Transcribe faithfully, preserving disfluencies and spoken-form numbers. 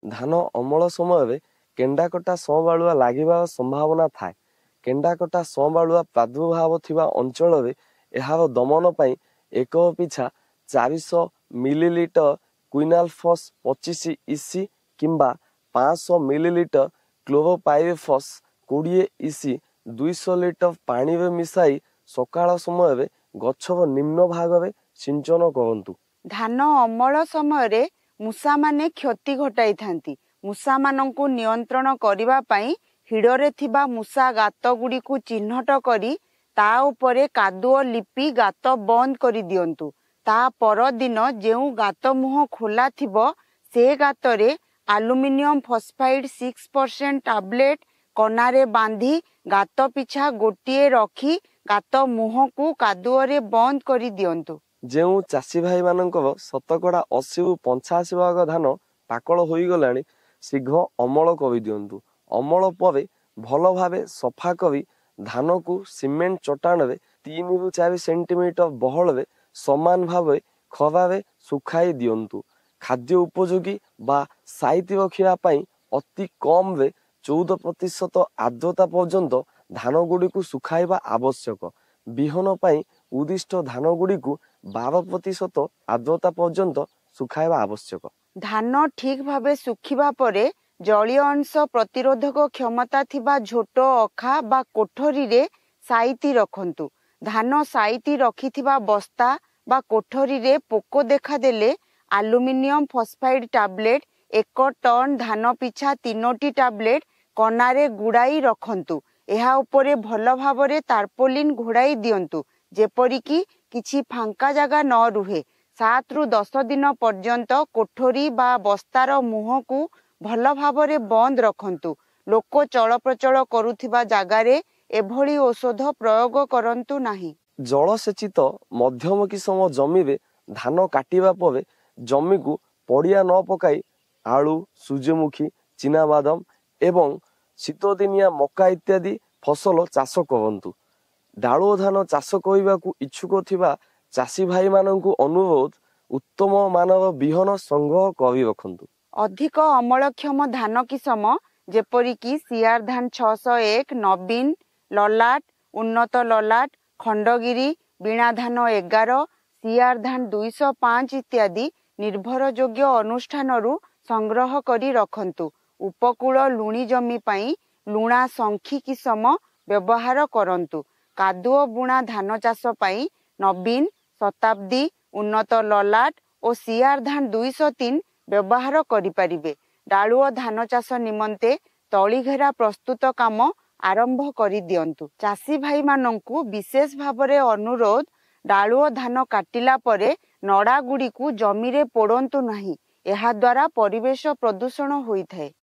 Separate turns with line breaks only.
धान अमल समय केंडाकटा संबालुआ लगिबार संभावना थाए। केंडाकटा संबालुआ प्रादुर्भाव थिबा अंचल एहार दमन पई एक पिछा चार सौ मिलीलीटर क्विनालफस पच्चीस इसी किंबा पाँच सौ मिलीलीटर क्लोरोपाइरिफस बीस इसी दो सौ लिटर पानी रे मिसाई सकाळ समय गछर निम्न भाग में सिंचन करंतु।
धान अमल समय मूषा माने क्षति घटाई थांती। मूषा मानंकु नियंत्रण करिबा पई हिडरे थिबा मूषा गात गुडी को चिन्हट करी ता उपरे कादुओ लिपि गात बंद करी दियंतु। ता पर दिन जेउ गात मुह खोला थिबो से गातरे एल्युमिनियम फॉस्फाइड छह परसेंट टैबलेट कनारे बांधी गात पिछा गोटिए रखी गात मुह को कादुओरे बंद करी दियंतु।
जेउ चासी भाई मानकर शतकड़ा अस्सी रु पचासी भाग धान पाकल होई गलानी शीघ्र अमल कर दियंतु। अमल पर भल भावे सफा करी धान को सीमेंट चट्टान रे तीन रु चार सेंटीमीटर बहल रे समान भावे खरारे सुखाई दियंतु। खाद्य उपयोगी बा साइति रखिया पई अति कम रे चौदह प्रतिशत आर्द्रता पर्यंत धान गुडी को सुखाइबा आवश्यक। बिहन पई उदिष्ट धान गुडी को बारह प्रतिशत आर्द्रता पर्यंत सुखाइबा आवश्यक।
धान ठीक भावे सुखिबा परे जलीय अंश प्रतिरोधक क्षमता थिबा झोट अखा बा कोठरी रे साइति रखंतु। धान साइति रखिथिबा बस्ता बा कोठरी रे पोको देखा देले एल्युमिनियम फॉस्फाइड टैबलेट एक टन धान पिछा तीनोटी टैबलेट कनारे गुड़ाई रखंतु। एहा उपरे भल भावरे तारपोलिन घोड़ाई दियंतु जेपरि कि किछि फांका जगह न रुहे। सात रु दस दिन पर्यंत कोठरी बा बस्तार मुह को भल भावरे बंद रखंतु। लोक चल प्रचल करुथिबा जागारे एभली औषध प्रयोग करंतु नाही।
जलसेचित मध्यम किसम जमी रे धान काटिबा परे जमी को पड़िया न पकाई आलू सूर्यमुखी चीनाबादाम एवं शीतदिनिया मका इत्यादि फसल चाष करंतु। डालुओ धान चाष करने इच्छुक थिबा चासी भाई माननकु अनुरोध उत्तम मानव बिहन संग्रह करी रखंतु।
अधिक अमलक्षम धान किसम जेपरि कि सियार धान छह सौ एक, नवीन, ललाट, उन्नत ललाट, खंडगिरी, बीणा धान एगार, सियार धान दुई सौ पाँच इत्यादि निर्भरयोग्य अनुष्ठानरू संग्रह करी रखंतु। उपकूल लुणी जमी पाई लुणा संखी किसम व्यवहार करंतु। कादुओ बुणा धान चाष पाई नवीन, शताब्दी, उन्नत ललाट और सियार धान दुई सौ तीन व्यवहार करि परिबे। डालुओ धान चाष निमंते तली घेरा प्रस्तुत काम आरंभ करि दियंतु। चासी भाई मानंकु विशेष भावरे अनुरोध डालुओ धान काटिला परे नड़ा गुडी को जमी रे पोड़ंतु नाही। एहा द्वारा परिवेश प्रदूषण होई थाए।